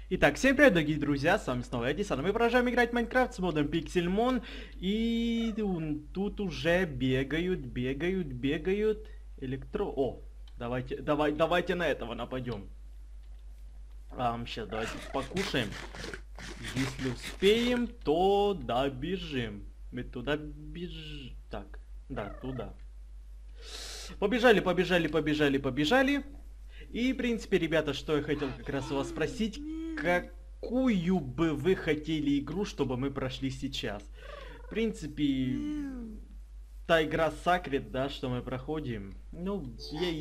Итак, всем привет, дорогие друзья, с вами снова Эдисон. Мы продолжаем играть в Майнкрафт с модом Pixelmon. И тут уже бегают О, давайте на этого нападем. Сейчас давайте покушаем. Если успеем, то добежим. Мы туда бежим. Так, да, туда. Побежали. И, в принципе, ребята, что я хотел как раз у вас спросить, какую бы вы хотели игру, чтобы мы прошли сейчас? В принципе, та игра Sacred, да, что мы проходим, ну,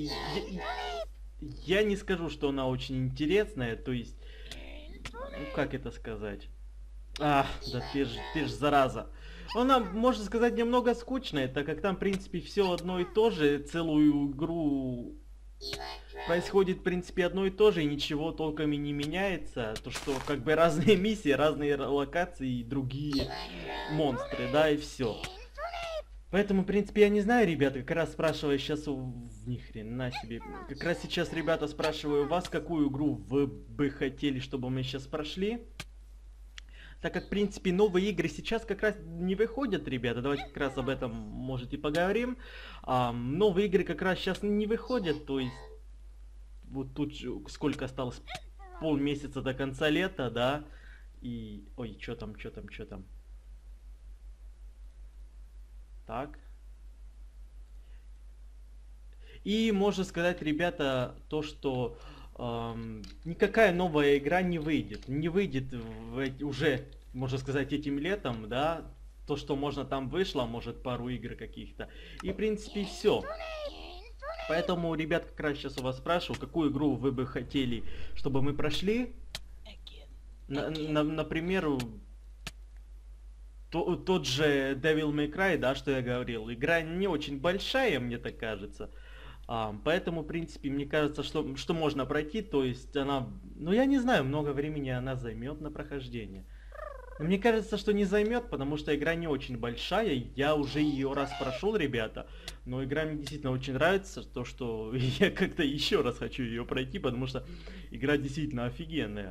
я не скажу, что она очень интересная, то есть, ну, как это сказать? Да ты ж зараза. Она, можно сказать, немного скучная, так как там, в принципе, все одно и то же, целую игру происходит, в принципе, одно и то же, и ничего толком и не меняется. То, что как бы разные миссии, разные локации и другие монстры, да, и все. Поэтому, в принципе, я не знаю, ребята, как раз спрашиваю сейчас у... Ни хрена себе. Как раз сейчас, ребята, спрашиваю вас, какую игру вы бы хотели, чтобы мы сейчас прошли. Так как, в принципе, новые игры сейчас как раз не выходят, ребята, давайте как раз об этом, может, и поговорим. Новые игры как раз сейчас не выходят, то есть вот тут сколько осталось, полмесяца до конца лета, да, и... Ой, что там. Так. И можно сказать, ребята, то, что никакая новая игра не выйдет. Не выйдет уже, можно сказать, этим летом, да. То, что можно там вышло, может пару игр каких-то. И, в принципе, все. Поэтому, ребят, как раз сейчас у вас спрашиваю, какую игру вы бы хотели, чтобы мы прошли. Например, тот же Devil May Cry, да, что я говорил. Игра не очень большая, мне так кажется. Поэтому, в принципе, мне кажется, что можно пройти, то есть она... Ну, я не знаю, много времени она займет на прохождение. Но мне кажется, что не займет, потому что игра не очень большая. Я уже ее раз прошел, ребята. Но игра мне действительно очень нравится, то что я как-то еще раз хочу ее пройти, потому что игра действительно офигенная.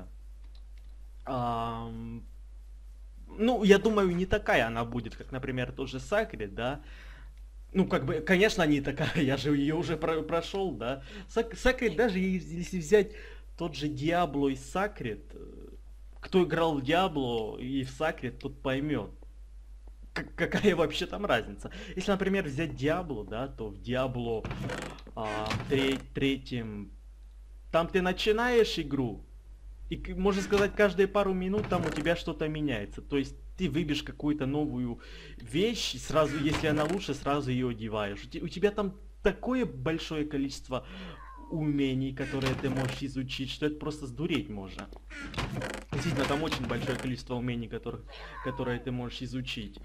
Ну, я думаю, не такая она будет, как, например, тот же Sacred, да. Ну, как бы, конечно, не такая, я же ее уже прошел, да. Sacred, даже если взять тот же Diablo и Sacred, кто играл в Diablo и в Sacred, тот поймет, какая вообще там разница. Если, например, взять Diablo, да, то в Diablo третьем, там ты начинаешь игру, и, можно сказать, каждые пару минут там у тебя что-то меняется. То есть ты выбьешь какую-то новую вещь, и сразу, если она лучше, сразу ее одеваешь. У тебя там такое большое количество умений, которые ты можешь изучить, что это просто сдуреть можно. Действительно, там очень большое количество умений, которые ты можешь изучить.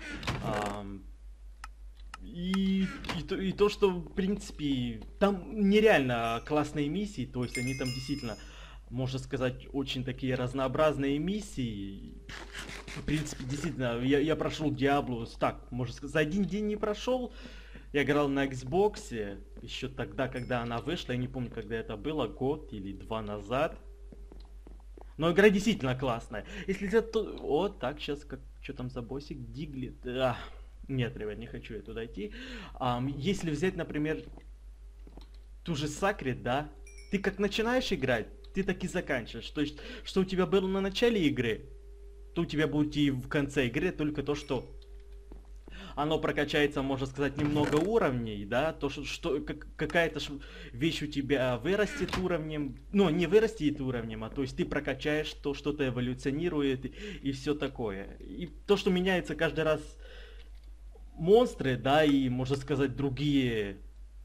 И то, что, в принципе, там нереально классные миссии, то есть они там действительно, можно сказать, очень такие разнообразные миссии. В принципе, действительно, я прошел Diablo, так, можно сказать, за один день не прошел. Я играл на Xbox, еще тогда, когда она вышла, я не помню, когда это было, год или два назад. Но игра действительно классная. Если взять, то... О, так, сейчас, как, что там за боссик? Диглит. Нет, ребят, не хочу я туда идти. Если взять, например, ту же Sacred, да, ты как начинаешь играть, ты так и заканчиваешь. То есть, что у тебя было на начале игры, то у тебя будет и в конце игры, только то, что оно прокачается, можно сказать, немного уровней, да, то, что какая-то вещь у тебя вырастет уровнем, ну, не вырастет уровнем, а то есть ты прокачаешь, то что-то эволюционирует и все такое. И то, что меняется каждый раз монстры, да, и, можно сказать, другие,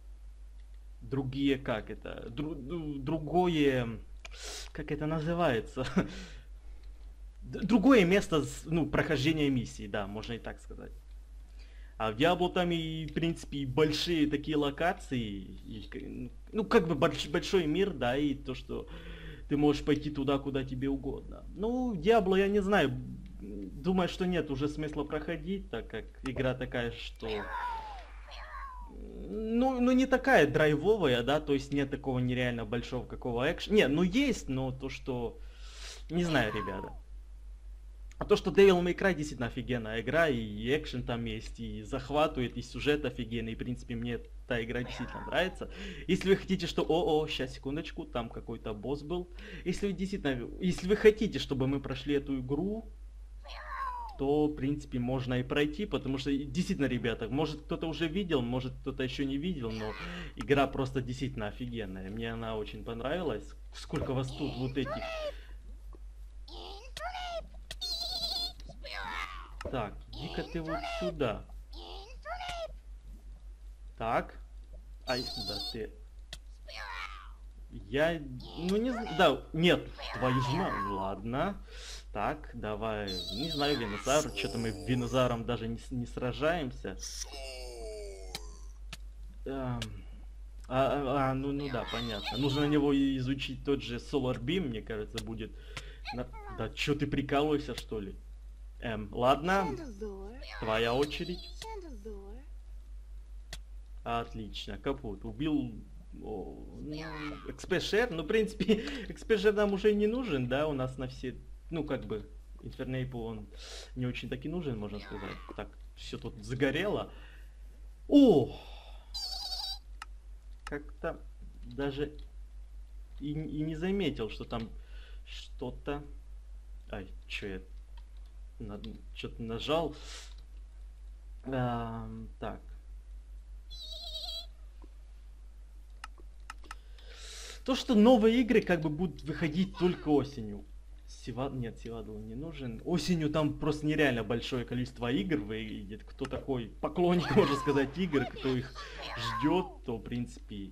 как это, другое, как это называется, другое место, ну, прохождения миссии, да, можно и так сказать. А в Diablo там и, в принципе, большие такие локации, ну, как бы большой мир, да, и то, что ты можешь пойти туда, куда тебе угодно. Ну, Diablo, я не знаю, думаю, что нет уже смысла проходить, так как игра такая, что... Ну, не такая драйвовая, да, то есть нет такого нереально большого какого экшена. Не, ну есть, но то, что... Не знаю, ребята. А то, что Devil May Cry действительно офигенная игра, и экшен там есть, и захватывает, и сюжет офигенный, и, в принципе, мне эта игра действительно нравится. Если вы хотите, что... сейчас, секундочку, там какой-то босс был. Если вы действительно... Если вы хотите, чтобы мы прошли эту игру, то, в принципе, можно и пройти, потому что, действительно, ребята, может кто-то уже видел, может кто-то еще не видел, но игра просто действительно офигенная. Мне она очень понравилась. Сколько вас тут вот этих... Так, иди-ка ты вот сюда. Так. Ай, да ты... Я... Ну не знаю... Да, нет, твою ж мать. Ладно. Так, давай... Не знаю, Винозавр. Что-то мы Винозавром даже не сражаемся. Ну да, понятно. Нужно на него изучить тот же Solar Beam, мне кажется, будет. Да чё ты прикалываешься, что ли? Ладно. Твоя очередь. Отлично, капут. Убил... Экспешер, ну, в принципе, Экспешер нам уже не нужен, да, у нас на все... Ну, как бы, Инфернейпу он не очень таки нужен, можно сказать. Так, все тут загорело. О! Как-то даже и не заметил, что там что-то... Ай, чё я... Что-то нажал. Так. То, что новые игры как бы будут выходить только осенью. Нет, Сивадл не нужен. Осенью там просто нереально большое количество игр выйдет. Кто такой поклонник, можно сказать, игр, кто их ждет, то в принципе...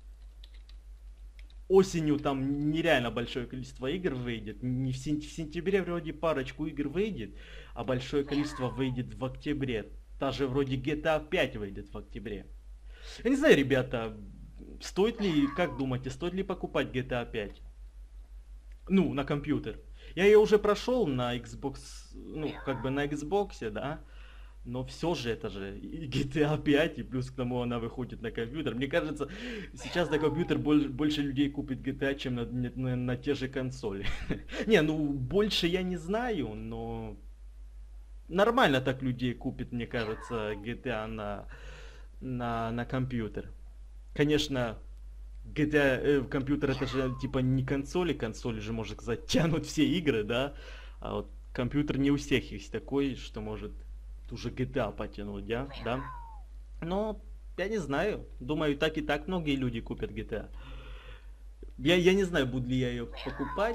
Осенью там нереально большое количество игр выйдет. Не в сентябре вроде парочку игр выйдет, а большое количество выйдет в октябре. Даже вроде GTA 5 выйдет в октябре. Я не знаю, ребята, стоит ли, как думаете, стоит ли покупать GTA 5? Ну, на компьютер. Я ее уже прошел на Xbox, ну, как бы на Xbox, да. Но все же это же и GTA 5, и плюс к тому она выходит на компьютер. Мне кажется, сейчас на компьютер больше людей купит GTA, чем на те же консоли. Не, ну больше я не знаю, но нормально так людей купит, мне кажется, GTA на компьютер. Конечно, GTA компьютер это же типа не консоли же, можно сказать, тянут все игры, да. А вот компьютер не у всех есть такой, что может уже GTA потянуть, да? Но я не знаю. Думаю, так и так многие люди купят GTA. Я не знаю, буду ли я ее покупать.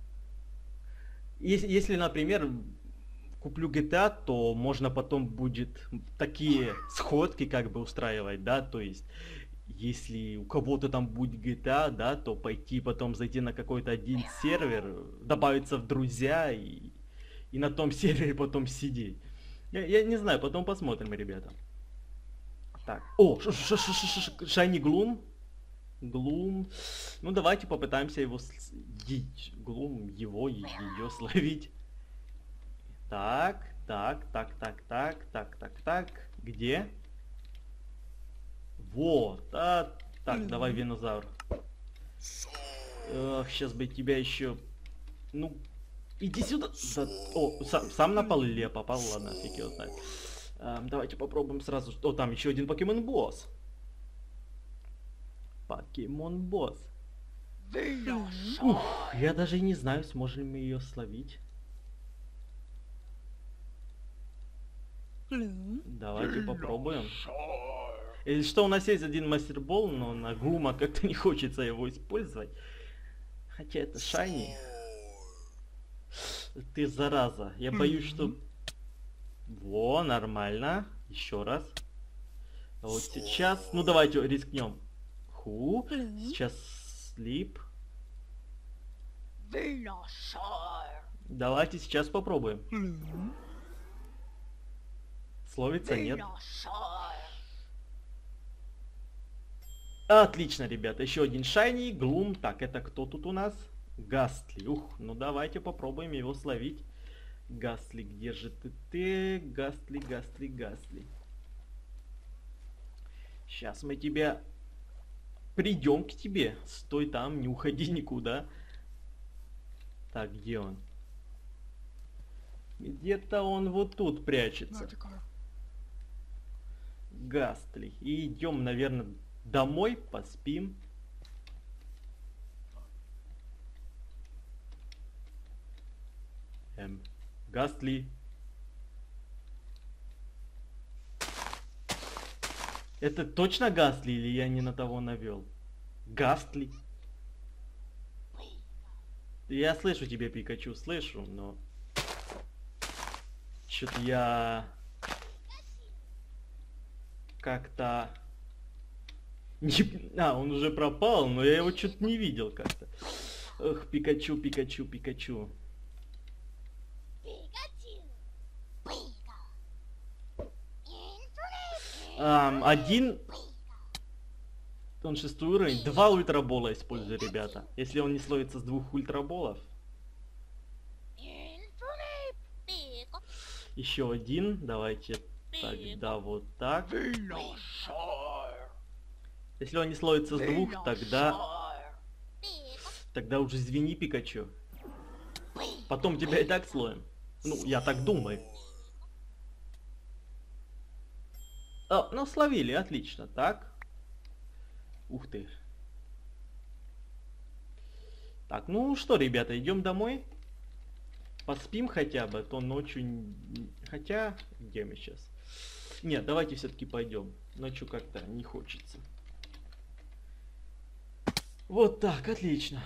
Если, например, куплю GTA, то можно потом будет такие сходки как бы устраивать, да, то есть если у кого-то там будет GTA, да, то пойти потом зайти на какой-то один сервер, добавиться в друзья и на том сервере потом сидеть. Я не знаю, потом посмотрим, ребята. Так. О, Шайни Глум. Глум. Ну, давайте попытаемся его... Глум, его, ее словить. Так. Где? Вот. Так, давай, Винозавр. Сейчас бы тебя еще... Ну, иди сюда. Да, сам напал или я попал? Ладно, фиг его знает. Давайте попробуем сразу. О, там еще один покемон-босс. Покемон-босс. Ух, я даже не знаю, сможем мы ее словить. Давайте попробуем. Если что, у нас есть один мастербол, но на Глума как-то не хочется его использовать. Хотя это Шайни. Ты зараза. Я боюсь, что... Во, нормально. Еще раз. А вот сейчас... Ну, давайте рискнем. Сейчас слип. Давайте сейчас попробуем. Словится, нет? Отлично, ребята. Еще один Шайни, Глум. Так, это кто тут у нас? Гастли. Ух, ну давайте попробуем его словить. Гастли, где же ты? Гастли. Сейчас мы тебя... Придем к тебе. Стой там, не уходи никуда. Так, где он? Где-то он вот тут прячется. Гастли. И идем, наверное, домой, поспим. Гастли. Это точно Гастли или я не на того навел? Гастли. Я слышу тебя, Пикачу, слышу, но... Что-то я... Как-то... А, он уже пропал, но я его что-то не видел как-то. Эх, Пикачу, Пикачу, Пикачу. Один... Он 6 уровень. 2 ультрабола использую, ребята. Если он не словится с 2 ультраболов. Еще один. Давайте тогда вот так. Если он не словится с 2, тогда... Тогда уже извини, Пикачу. Потом тебя и так слоем. Ну, я так думаю. О, ну, словили, отлично. Так. Ух ты. Так, ну что, ребята, идем домой. Поспим хотя бы, а то ночью... Хотя, где мы сейчас? Нет, давайте все-таки пойдем. Ночью как-то не хочется. Вот так, отлично.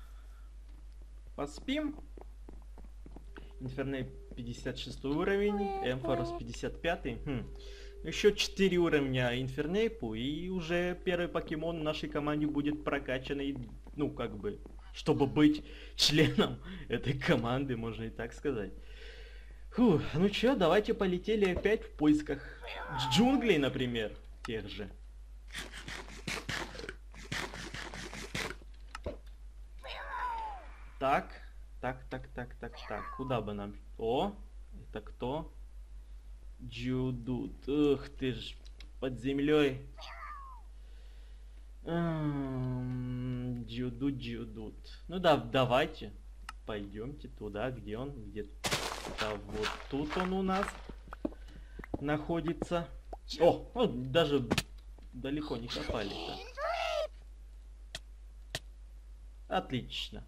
Поспим. Инферней 56 уровень, Эмфорус 55. Еще 4 уровня Инфернейпу, и уже первый покемон в нашей команде будет прокачанный, ну, как бы, чтобы быть членом этой команды, можно и так сказать. Фух, ну чё, давайте полетели опять в поисках джунглей, например, тех же. Так, куда бы нам... О, это кто? Джудут. Ух ты ж, под землей. Джудут. Ну да, давайте. Пойдемте туда, где он. Где-то вот тут он у нас находится. О, ну, даже далеко не копали-то. Отлично.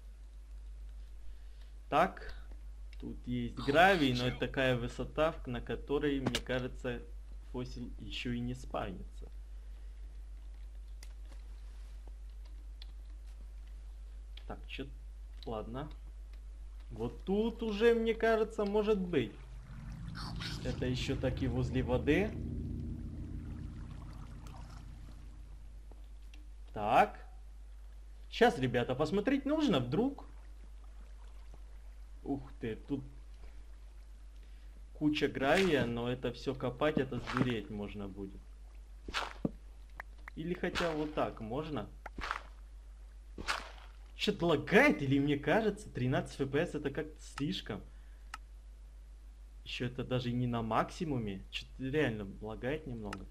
Так. Тут есть гравий, но это такая высота, на которой, мне кажется, фосил еще и не спавнится. Так, что... Ладно. Вот тут уже, мне кажется, может быть. Это еще таки возле воды. Так. Сейчас, ребята, посмотреть нужно, вдруг... Ух ты, тут куча гравия, но это все копать, это сдуреть можно будет. Или хотя вот так можно. Что-то лагает, или мне кажется, 13 FPS это как-то слишком. Еще это даже и не на максимуме. Что-то реально лагает немного.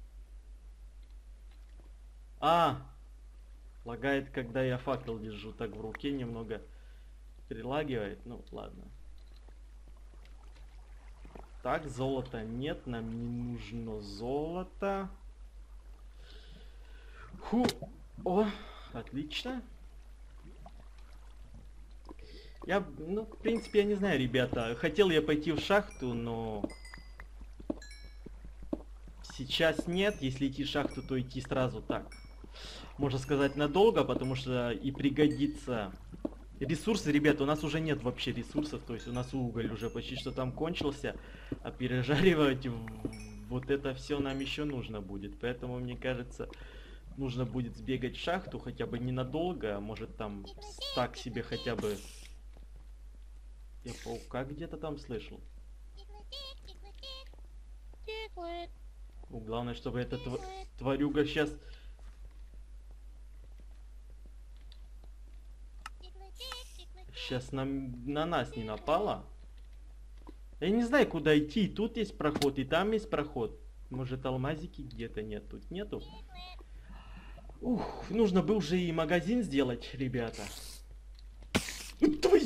Лагает, когда я факел держу так в руке, немного... Прилагивает, ну ладно. Так, золота нет, нам не нужно золото. О, отлично. Я, ну, в принципе, я не знаю, ребята. Хотел я пойти в шахту, но... Сейчас нет. Если идти в шахту, то идти сразу так. Можно сказать, надолго, потому что и пригодится... Ресурсы, ребята, у нас уже нет вообще ресурсов, то есть у нас уголь уже почти что там кончился, а пережаривать вот это все нам еще нужно будет, поэтому, мне кажется, нужно будет сбегать в шахту хотя бы ненадолго, а может там так себе хотя бы... Я паука где-то там слышал. Ну, главное, чтобы эта тварюга сейчас... Сейчас на нас не напала. Я не знаю, куда идти. Тут есть проход, и там есть проход. Может, алмазики где-то нет? Тут нету. Ух, нужно бы уже и магазин сделать, ребята.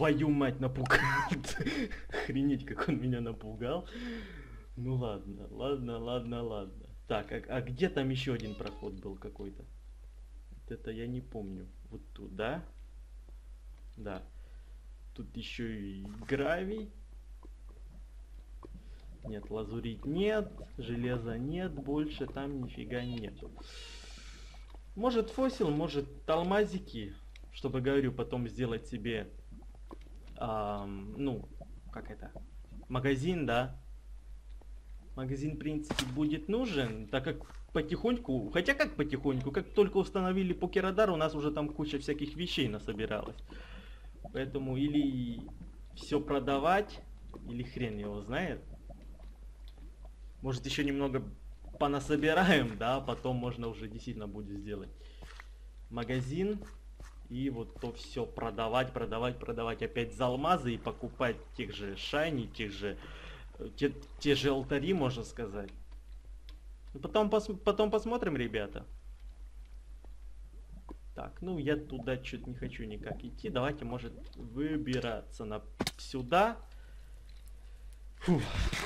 Твою мать, напугал. Охренеть, как он меня напугал. Ну ладно, ладно, ладно, ладно. Так, а где там еще один проход был какой-то? Вот это я не помню. Вот тут, да? Да. Тут еще и гравий. Нет, лазурит нет, железа нет, больше там нифига нету. Может фосил, может алмазики, чтобы, говорю, потом сделать себе, ну, как это, магазин, да. Магазин, в принципе, будет нужен, так как потихоньку, хотя как потихоньку, как только установили покерадар, у нас уже там куча всяких вещей насобиралась. Поэтому или все продавать, или хрен его знает. Может еще немного понасобираем, да, потом можно уже действительно будет сделать магазин. И вот то все продавать, продавать, продавать опять за алмазы и покупать тех же шайни, тех же, те же алтари, можно сказать. Потом посмотрим, ребята. Так, ну я туда что-то не хочу никак идти. Давайте, может, выбираться сюда. Фух.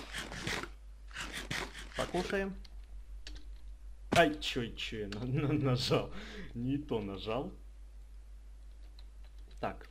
Покушаем. Ай, чё я нажал? Не то нажал. Так.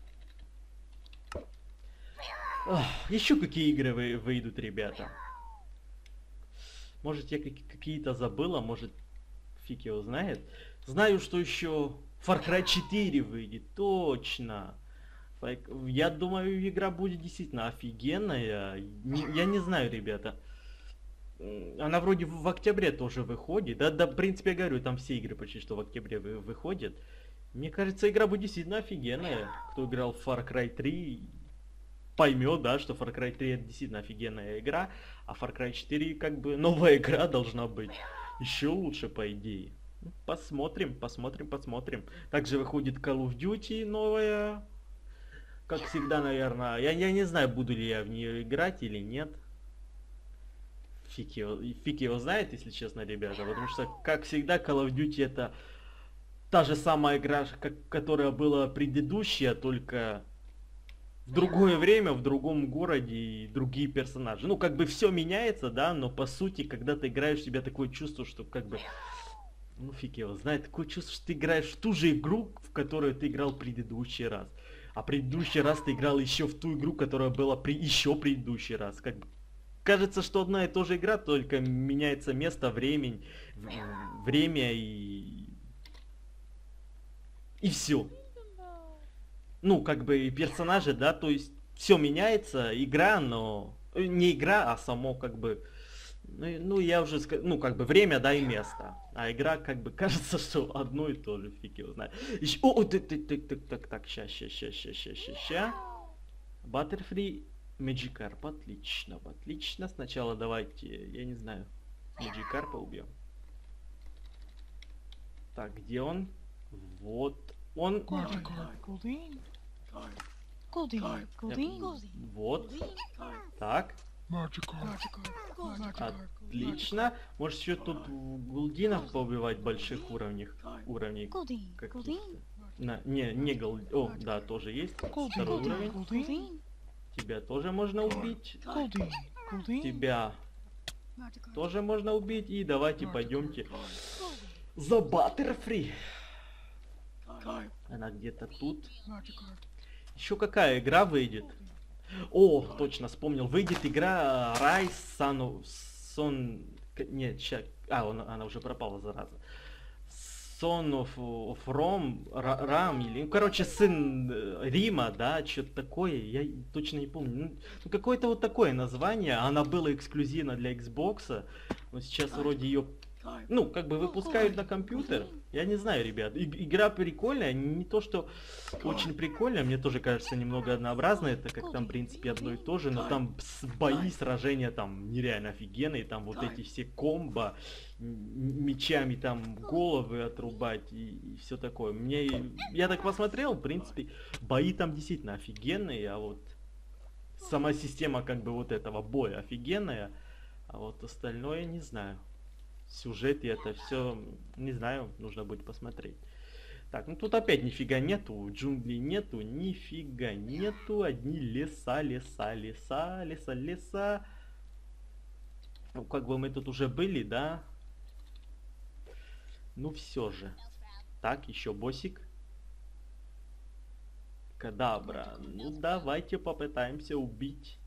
Еще какие игры выйдут, ребята? Может, я какие-то забыла, может, фиг его знает. Знаю, что еще Far Cry 4 выйдет, точно. Я думаю, игра будет действительно офигенная. Я не знаю, ребята. Она вроде в октябре тоже выходит. Да, в принципе, я говорю, там все игры почти что в октябре выходят. Мне кажется, игра будет действительно офигенная. Кто играл в Far Cry 3, поймет, да, что Far Cry 3 это действительно офигенная игра. А Far Cry 4 как бы новая игра должна быть. Еще лучше, по идее. Посмотрим, посмотрим, посмотрим. Также выходит Call of Duty новая. Как всегда, наверное. Я не знаю, буду ли я в нее играть или нет. Фиг его знает, если честно, ребята. Потому что, как всегда, Call of Duty это та же самая игра, которая была предыдущая, только в другое время, в другом городе и другие персонажи. Ну, как бы все меняется, да, но по сути, когда ты играешь, у тебя такое чувство, что как бы... Ну, фиг его знает, такое чувство, что ты играешь в ту же игру, в которую ты играл в предыдущий раз. А предыдущий раз ты играл еще в ту игру, которая была еще предыдущий раз. Как бы кажется, что одна и та же игра, только меняется место, время и все. Ну, как бы и персонажи, да, то есть все меняется, игра, но не игра, а само как бы, ну я уже сказал, ну как бы время, да, и место. А игра как бы кажется, что одно и то же, фиг его знает. Еще, так, ща. Butterfree, Magikarp, отлично, отлично. Сначала давайте, я не знаю, Magikarp убьем. Так, где он? Вот он. Вот. Так. Отлично. Может еще тут голдинов поубивать больших уровней. Не голд. О, да, тоже есть. Второй уровень. Тебя тоже можно убить. Тебя тоже можно убить. И давайте пойдемте за Butterfree. Она где-то тут. Еще какая игра выйдет? О, точно, вспомнил. Выйдет игра Rise Son... Нет, сейчас... она уже пропала, зараза. Son of Rome, Рам, или... Ну, короче, сын Рима, да, что-то такое. Я точно не помню. Ну, какое-то вот такое название. Она была эксклюзивна для Xbox. Но сейчас вроде ее... Ну, как бы выпускают на компьютер. Я не знаю, ребят. Игра прикольная. Не то, что очень прикольная. Мне тоже кажется немного однообразно. Это как там, в принципе, одно и то же. Но там бои, сражения там нереально офигенные. Там вот эти все комбо. Мечами там головы отрубать и все такое. Я так посмотрел, в принципе, бои там действительно офигенные. А вот сама система как бы вот этого боя офигенная. А вот остальное не знаю. Сюжет и это все, не знаю, нужно будет посмотреть. Так, ну тут опять нифига нету, джунглей нету, нифига нету, одни леса, леса, леса, леса, леса. Ну, как бы мы тут уже были, да? Ну все же. Так, еще боссик. Кадабра. Ну давайте попытаемся убить.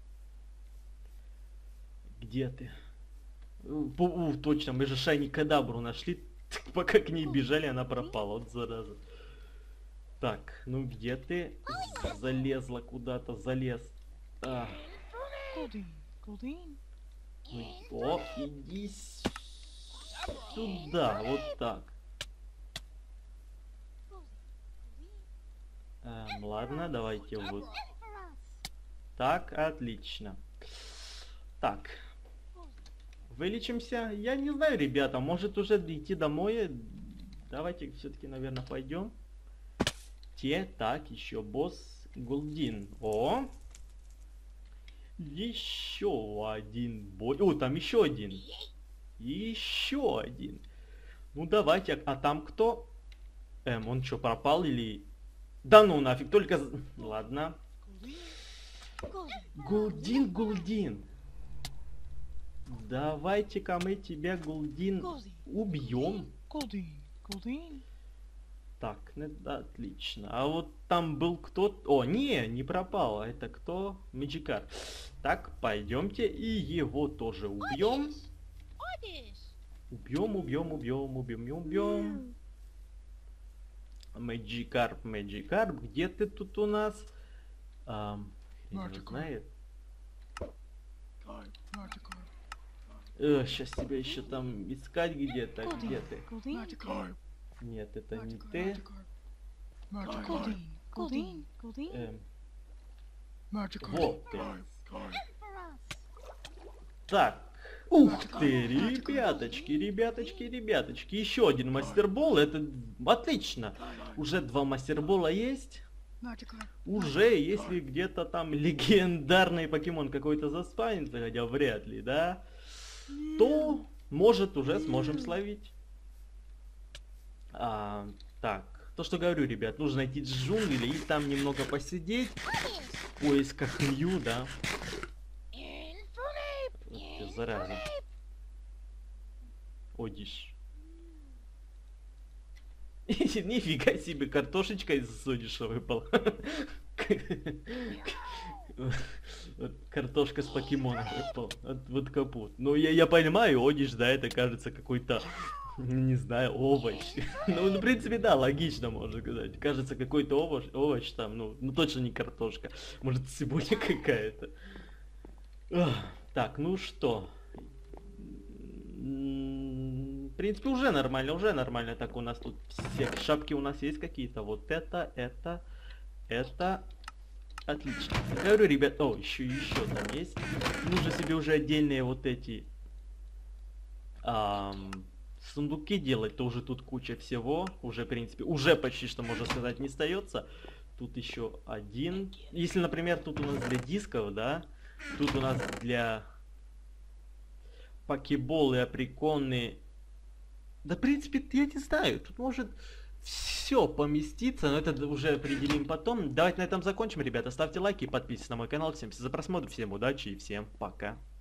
Где ты? Точно, мы же Шайни Кадабру нашли. Пока к ней бежали, она пропала. Вот зараза. Так, ну где ты? Залезла куда-то, залез. О, иди сюда, вот так. Ладно, давайте вот. Так, отлично. Так. Вылечимся. Я не знаю, ребята, может уже идти домой. Давайте все-таки, наверное, пойдем. Так, еще босс Голдин. О! Еще один бой. О, там еще один. Еще один. Ну давайте, а там кто? Он что, пропал или... Да ну нафиг, только... Ладно. Голдин, Голдин. Давайте-ка мы тебя, Голдин, убьем. Так, это отлично. А вот там был кто-то... О, не пропал. Это кто? Мэджикар. Так, пойдемте и его тоже убьем. Убьем. Мэджикарп, где ты тут у нас? Не знает. Сейчас тебя еще там искать где-то. Где ты? Нет, это не ты. Вот ты. Так. Ух ты, ребяточки. Еще один мастербол. Это отлично. Уже 2 мастербола есть. Уже, если где-то там легендарный покемон какой-то заспавнится, хотя вряд ли, да, то, может, уже сможем словить. Так, то, что говорю, ребят, нужно найти джунгли и там немного посидеть в поисках Мью, да. Вот ты, зараза. Одиш. Нифига себе, картошечка из Одиша выпала. Картошка с покемоном выпала. Вот капут. Ну, я понимаю, Одиш, да, это кажется какой-то, не знаю, овощ. Ну, в принципе, да, логично, можно сказать. Кажется, какой-то овощ там, ну, точно не картошка. Может, цибуля какая-то. Так, ну что? В принципе, уже нормально. Так, у нас тут все шапки у нас есть какие-то. Вот это. Отлично. Я говорю, ребят, еще там есть. Нужно себе уже отдельные вот эти сундуки делать. Тоже тут куча всего. Уже, в принципе, уже почти что, можно сказать, не остается. Тут еще один. Если, например, тут у нас для дисков, да. Тут у нас для покеболы, априконы. Да, в принципе, я не знаю. Тут может все поместиться, но это уже определим потом. Давайте на этом закончим, ребята. Ставьте лайки и подписывайтесь на мой канал. Всем за просмотр, всем удачи и всем пока.